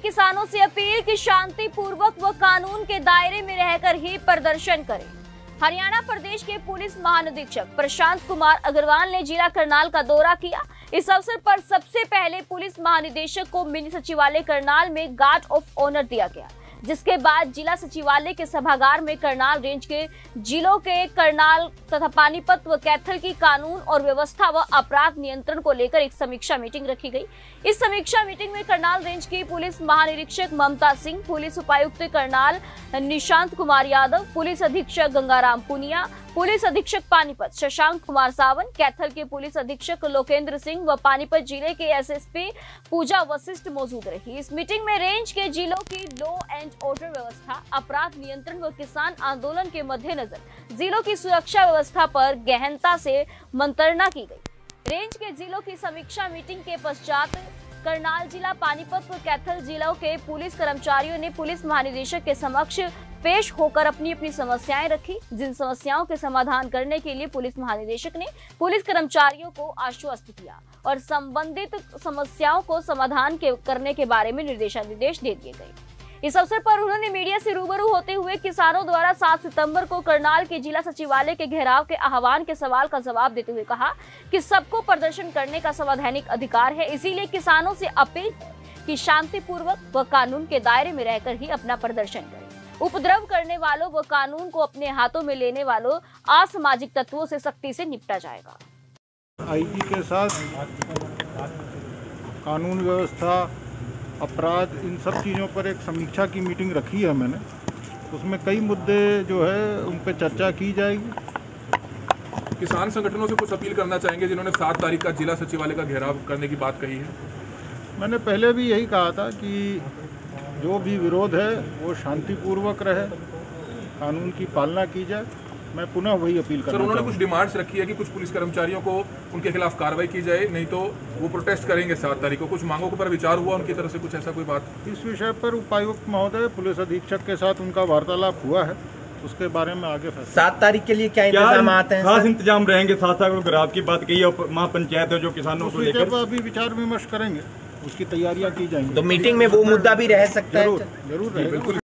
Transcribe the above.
किसानों से अपील कि शांतिपूर्वक व कानून के दायरे में रहकर ही प्रदर्शन करें। हरियाणा प्रदेश के पुलिस महानिरीक्षक प्रशांत कुमार अग्रवाल ने जिला करनाल का दौरा किया। इस अवसर पर सबसे पहले पुलिस महानिदेशक को मिनी सचिवालय करनाल में गार्ड ऑफ ऑनर दिया गया, जिसके बाद जिला सचिवालय के सभागार में करनाल रेंज के जिलों के करनाल तथा पानीपत व कैथल की कानून और व्यवस्था व अपराध नियंत्रण को लेकर एक समीक्षा मीटिंग रखी गई। इस समीक्षा मीटिंग में करनाल रेंज की पुलिस महानिरीक्षक ममता सिंह, पुलिस उपायुक्त करनाल निशांत कुमार यादव, पुलिस अधीक्षक गंगाराम पुनिया, पुलिस अधीक्षक पानीपत शशांक कुमार सावन, कैथल के पुलिस अधीक्षक लोकेंद्र सिंह व पानीपत जिले के एसएसपी पूजा वशिष्ठ मौजूद रही। इस मीटिंग में रेंज के जिलों की लॉ एंड ऑर्डर व्यवस्था, अपराध नियंत्रण व किसान आंदोलन के मद्देनजर जिलों की सुरक्षा व्यवस्था पर गहनता से मंत्रणा की गई। रेंज के जिलों की समीक्षा मीटिंग के पश्चात करनाल जिला, पानीपत व कैथल जिलों के पुलिस कर्मचारियों ने पुलिस महानिदेशक के समक्ष पेश होकर अपनी अपनी समस्याएं रखी, जिन समस्याओं के समाधान करने के लिए पुलिस महानिदेशक ने पुलिस कर्मचारियों को आश्वस्त किया और संबंधित समस्याओं को समाधान करने के बारे में निर्देश दे दिए गए। इस अवसर पर उन्होंने मीडिया से रूबरू होते हुए किसानों द्वारा 7 सितंबर को करनाल के जिला सचिवालय के घेराव के आह्वान के सवाल का जवाब देते हुए कहा कि सबको प्रदर्शन करने का संवैधानिक अधिकार है, इसीलिए किसानों से अपील है कि शांतिपूर्वक व कानून के दायरे में रहकर ही अपना प्रदर्शन करें। उपद्रव करने वालों व कानून को अपने हाथों में लेने वालों असामाजिक तत्वों से सख्ती से निपटा जाएगा। आईजी के साथ कानून व्यवस्था, अपराध, इन सब चीज़ों पर एक समीक्षा की मीटिंग रखी है मैंने। उसमें कई मुद्दे जो है उन पर चर्चा की जाएगी। किसान संगठनों से कुछ अपील करना चाहेंगे जिन्होंने 7 तारीख का जिला सचिवालय का घेराव करने की बात कही है? मैंने पहले भी यही कहा था कि जो भी विरोध है वो शांतिपूर्वक रहे, कानून की पालना की जाए। मैं पुनः वही अपील करना। सर, उन्होंने कुछ डिमांड्स रखी है कि कुछ पुलिस कर्मचारियों को उनके खिलाफ कार्रवाई की जाए, नहीं तो वो प्रोटेस्ट करेंगे 7 तारीख को। कुछ मांगों पर विचार हुआ उनकी तरफ से, कुछ ऐसा कोई बात? इस विषय पर उपायुक्त महोदय, पुलिस अधीक्षक के साथ उनका वार्तालाप हुआ है, उसके बारे में आगे 7 तारीख के लिए क्या इंतजाम हैं? खास इंतजाम रहेंगे? 7 तारीख को ग्राफ की बात कही और महापंचायत है जो किसानों को लेकर अभी विचार विमर्श करेंगे, उसकी तैयारियां की जाएंगी। तो मीटिंग में वो मुद्दा भी रह सकता है? जरूर रहेगा।